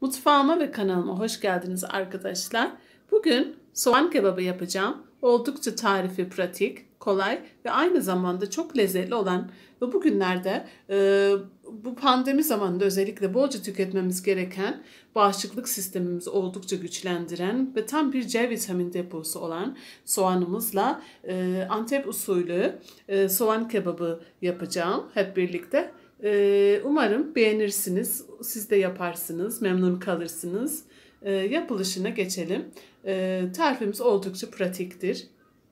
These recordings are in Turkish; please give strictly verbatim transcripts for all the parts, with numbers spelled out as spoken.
Mutfağıma ve kanalıma hoş geldiniz arkadaşlar. Bugün soğan kebabı yapacağım. Oldukça tarifi pratik, kolay ve aynı zamanda çok lezzetli olan ve bugünlerde e, bu pandemi zamanında özellikle bolca tüketmemiz gereken, bağışıklık sistemimizi oldukça güçlendiren ve tam bir C vitamin deposu olan soğanımızla e, Antep usulü e, soğan kebabı yapacağım hep birlikte. Umarım beğenirsiniz, siz de yaparsınız, memnun kalırsınız. Yapılışına geçelim. Tarifimiz oldukça pratiktir.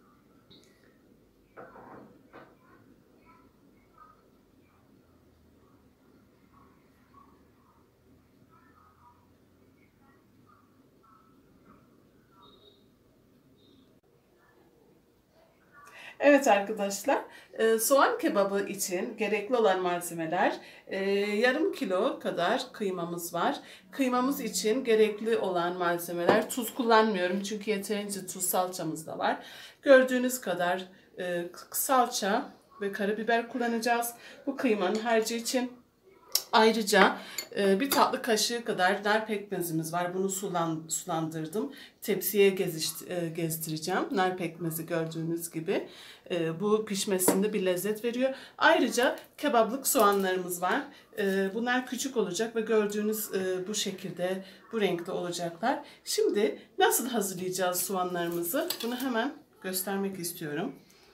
Evet arkadaşlar, e, soğan kebabı için gerekli olan malzemeler e, yarım kilo kadar kıymamız var. Kıymamız için gerekli olan malzemeler, tuz kullanmıyorum çünkü yeterince tuz salçamız da var. Gördüğünüz kadar e, salça ve karabiber kullanacağız bu kıymanın harcı için. Ayrıca bir tatlı kaşığı kadar nar pekmezimiz var. Bunu sulan, sulandırdım. Tepsiye gezdireceğim. Nar pekmezi gördüğünüz gibi. Bu pişmesinde bir lezzet veriyor. Ayrıca kebaplık soğanlarımız var. Bunlar küçük olacak ve gördüğünüz bu şekilde, bu renkte olacaklar. Şimdi nasıl hazırlayacağız soğanlarımızı? Bunu hemen göstermek istiyorum.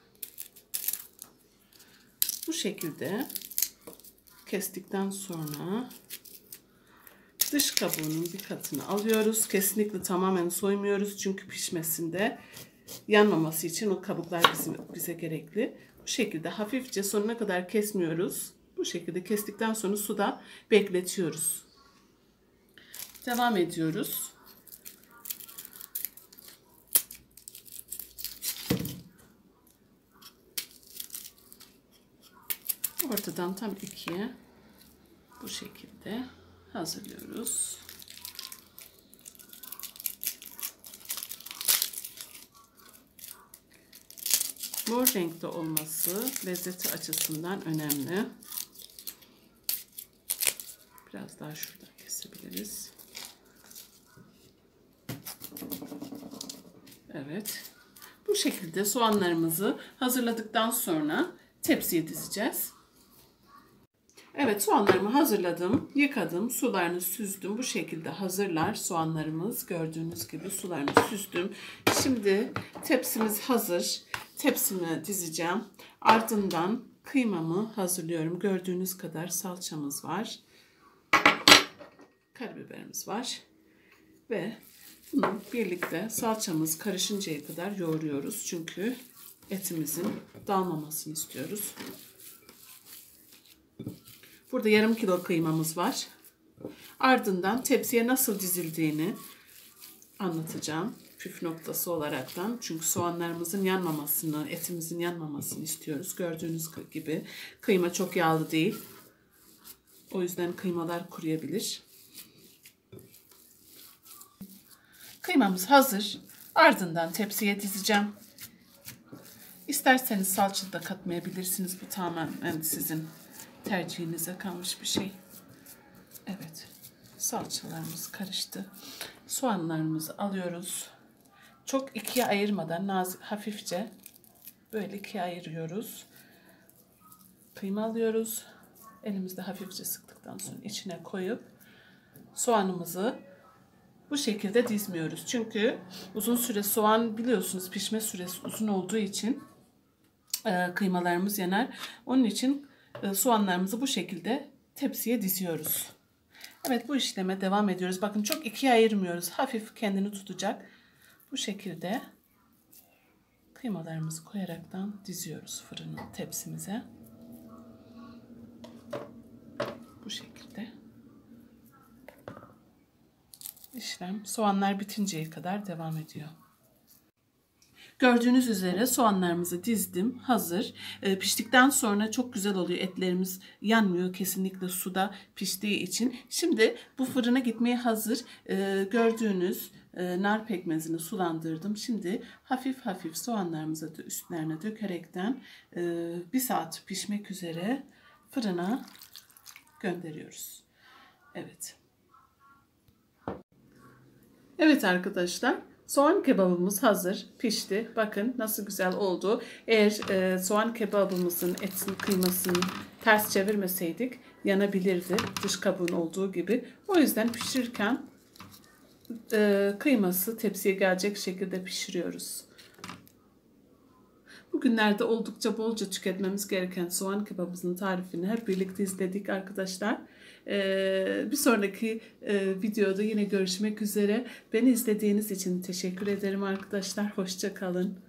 Bu şekilde kestikten sonra dış kabuğunun bir katını alıyoruz. Kesinlikle tamamen soymuyoruz çünkü pişmesinde yanmaması için o kabuklar bizim, bize gerekli. Bu şekilde hafifçe sonuna kadar kesmiyoruz. Bu şekilde kestikten sonra suda bekletiyoruz. Devam ediyoruz. Ortadan tam ikiye bu şekilde hazırlıyoruz. Mor renkte olması lezzeti açısından önemli. Biraz daha şuradan kesebiliriz. Evet. Bu şekilde soğanlarımızı hazırladıktan sonra tepsiye dizeceğiz. Evet, soğanlarımı hazırladım, yıkadım, sularını süzdüm. Bu şekilde hazırlar soğanlarımız. Gördüğünüz gibi sularını süzdüm. Şimdi tepsimiz hazır. Tepsime dizeceğim. Ardından kıymamı hazırlıyorum. Gördüğünüz kadar salçamız var. Karabiberimiz var. Ve bunu birlikte salçamız karışıncaya kadar yoğuruyoruz. Çünkü etimizin dağılmamasını istiyoruz. Burada yarım kilo kıymamız var. Ardından tepsiye nasıl dizildiğini anlatacağım. Püf noktası olaraktan. Çünkü soğanlarımızın yanmamasını, etimizin yanmamasını istiyoruz. Gördüğünüz gibi kıyma çok yağlı değil. O yüzden kıymalar kuruyabilir. Kıymamız hazır. Ardından tepsiye dizeceğim. İsterseniz salça da katmayabilirsiniz. Bu tamamen sizin tercihinize kalmış bir şey. Evet. Salçalarımız karıştı. Soğanlarımızı alıyoruz. Çok ikiye ayırmadan nazik, hafifçe böyle ikiye ayırıyoruz. Kıyma alıyoruz. Elimizde hafifçe sıktıktan sonra içine koyup soğanımızı bu şekilde dizmiyoruz. Çünkü uzun süre soğan biliyorsunuz pişme süresi uzun olduğu için e, kıymalarımız yanar. Onun için e, soğanlarımızı bu şekilde tepsiye diziyoruz. Evet, bu işleme devam ediyoruz. Bakın çok ikiye ayırmıyoruz. Hafif kendini tutacak. Bu şekilde kıymalarımızı koyaraktan diziyoruz fırının tepsimize. Bu şekilde. İşlem soğanlar bitinceye kadar devam ediyor. Gördüğünüz üzere soğanlarımızı dizdim. Hazır. E, piştikten sonra çok güzel oluyor. Etlerimiz yanmıyor. Kesinlikle suda piştiği için. Şimdi bu fırına gitmeye hazır. E, gördüğünüz e, nar pekmezini sulandırdım. Şimdi hafif hafif soğanlarımızı da üstlerine dökerekten e, bir saat pişmek üzere fırına gönderiyoruz. Evet. Evet arkadaşlar, soğan kebabımız hazır, pişti. Bakın nasıl güzel oldu. Eğer e, soğan kebabımızın etini, kıymasını ters çevirmeseydik yanabilirdi. Dış kabuğun olduğu gibi. O yüzden pişirirken e, kıyması tepsiye gelecek şekilde pişiriyoruz. Bugünlerde oldukça bolca tüketmemiz gereken soğan kebabımızın tarifini hep birlikte izledik arkadaşlar. Ee, bir sonraki e, videoda yine görüşmek üzere. Beni izlediğiniz için teşekkür ederim arkadaşlar. Hoşça kalın.